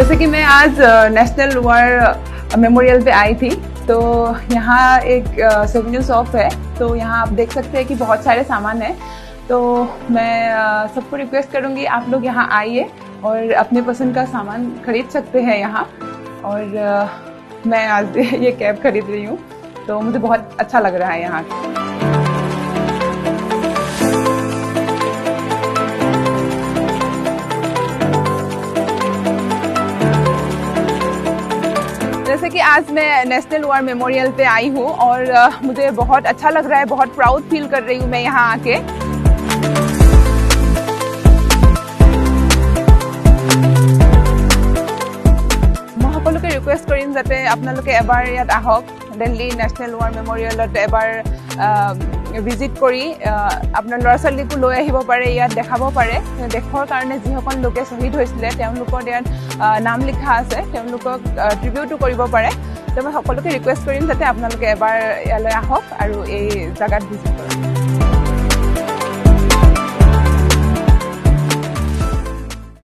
जैसे कि मैं आज नेशनल वॉर मेमोरियल पे आई थी, तो यहाँ एक सोवेनियर शॉप है। तो यहाँ आप देख सकते हैं कि बहुत सारे सामान है। तो मैं सबको रिक्वेस्ट करूँगी आप लोग यहाँ आइए और अपने पसंद का सामान खरीद सकते हैं यहाँ। और मैं आज ये कैप खरीद रही हूँ, तो मुझे बहुत अच्छा लग रहा है यहाँ। जैसे कि आज मैं नेशनल वॉर मेमोरियल पे आई हूँ और मुझे बहुत अच्छा लग रहा है, बहुत प्राउड फील कर रही हूँ मैं यहाँ आके। मैं সকলোকে ৰিকুৱেষ্ট কৰিম যাতে আপোনালোকে এবাৰ ইয়াত আহক, দিল্লী নেশনেল ওয়াৰ মেমোৰিয়েলত এবাৰ ভিজিট কৰি আপোনাৰ ল'ৰা ছোৱালীকো লৈ আহিব পাৰে, ইয়াত দেখাব পাৰে। দেশৰ কাৰণে যিসকল লোকে শ্বহীদ হৈছিলে তেওঁলোকৰ ইয়াত নাম লিখা আছে, তেওঁলোকক ট্ৰিবিউটো কৰিব পাৰে। তো মই সকলোকে ৰিকুৱেষ্ট কৰিম যাতে আপোনালোকে এবাৰ ইয়ালৈ আহক আৰু এই জাগাত ভিজিট কৰক।